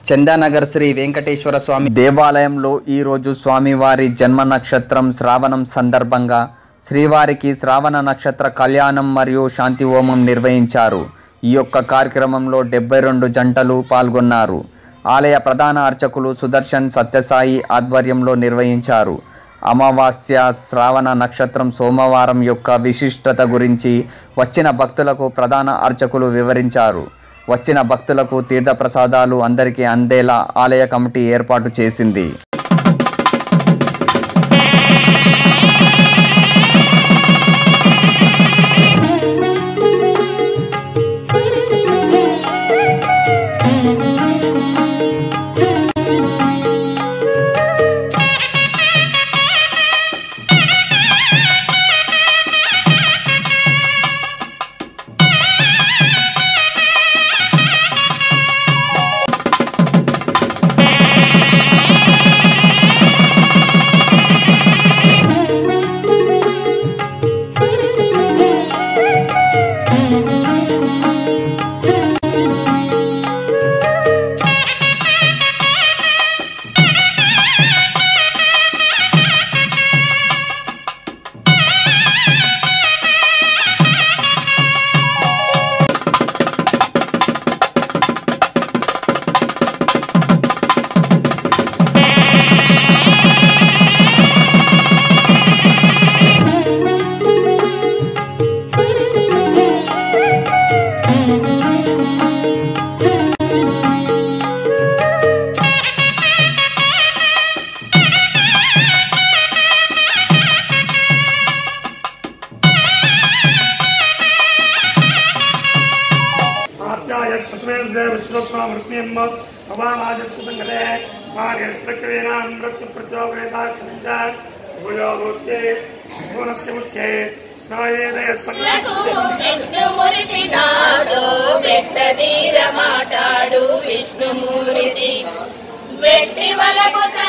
చందానగర్ శ్రీ వెంకటేశ్వర స్వామి దేవాలయంలో ఈరోజు స్వామివారి జన్మ నక్షత్రం శ్రావణం సందర్భంగా శ్రీవారికి శ్రావణ నక్షత్ర కళ్యాణం మరియు శాంతి హోమం నిర్వహించారు. ఈ యొక్క కార్యక్రమంలో 72 జంటలు పాల్గొన్నారు. ఆలయ ప్రధాన అర్చకులు సుదర్శన్ సత్యసాయి ఆధ్వర్యంలో నిర్వహించారు. అమావాస్య శ్రావణ నక్షత్రం సోమవారం యొక్క విశిష్టత గురించి వచ్చిన భక్తులకు ప్రధాన అర్చకులు వివరించారు. వచ్చిన భక్తులకు తీర్థప్రసాదాలు అందరికీ అందేలా ఆలయ కమిటీ ఏర్పాటు చేసింది. విష్ణుమూర్తి నాతో పెట్టదీర మాట్లాడు విష్ణుమూర్తి వెట్టి వలపు